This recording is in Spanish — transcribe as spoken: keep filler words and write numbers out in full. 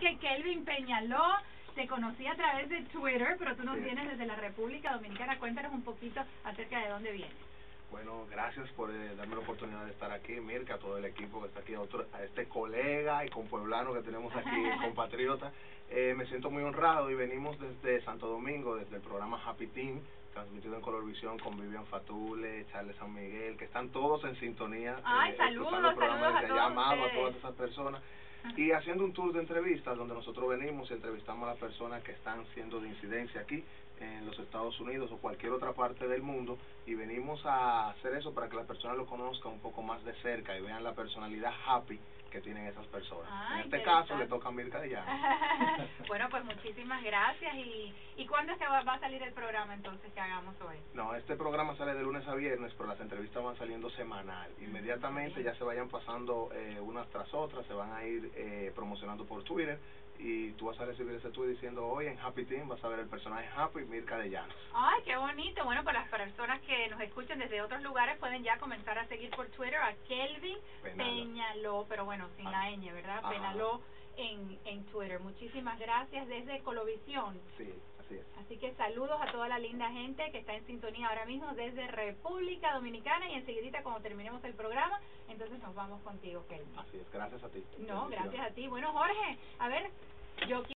que Kelvin Peñaló te conocí a través de Twitter, pero tú nos Sí. vienes desde la República Dominicana. Cuéntanos un poquito acerca de dónde vienes. Bueno, gracias por eh, darme la oportunidad de estar aquí, Mirka, a todo el equipo que está aquí, a, otro, a este colega y compueblano que tenemos aquí, compatriota. Eh, me siento muy honrado y venimos desde Santo Domingo, desde el programa Happy Team, transmitido en Colorvisión con Vivian Fatule, Charles San Miguel, que están todos en sintonía. Ay, eh, saludos, escuchando el programa saludos a desde todos allá, amado a ustedes. todas esas personas. Y haciendo un tour de entrevistas donde nosotros venimos y entrevistamos a las personas que están siendo de incidencia aquí en los Estados Unidos o cualquier otra parte del mundo, y venimos a hacer eso para que las personas lo conozcan un poco más de cerca y vean la personalidad happy que tienen esas personas. Ah, en este interesante. caso le toca a Mirka de Llanos. Bueno, pues muchísimas gracias. ¿Y, y cuándo es que va, va a salir el programa entonces que hagamos hoy? No, este programa sale de lunes a viernes, pero las entrevistas van saliendo semanal. Inmediatamente ya se vayan pasando eh, unas tras otras, se van a ir eh, promocionando por Twitter, y tú vas a recibir ese tweet diciendo: hoy en Happy Team vas a ver el personaje Happy, Mirka de Llanos. Ay, qué bonito. Bueno, pues las personas que nos escuchen desde otros lugares pueden ya comenzar a seguir por Twitter a Kelvin Peñaló. Peñaló, pero bueno, sin Ah. la ñ, ¿verdad? Ajá. Peñaló en, en Twitter. Muchísimas gracias desde Colovisión. Sí, así es. Así que saludos a toda la linda gente que está en sintonía ahora mismo desde República Dominicana, y enseguidita cuando terminemos el programa, entonces nos vamos contigo, Kelvin. Así es, gracias a ti. No, Bendiciones. gracias a ti. Bueno, Jorge, a ver, yo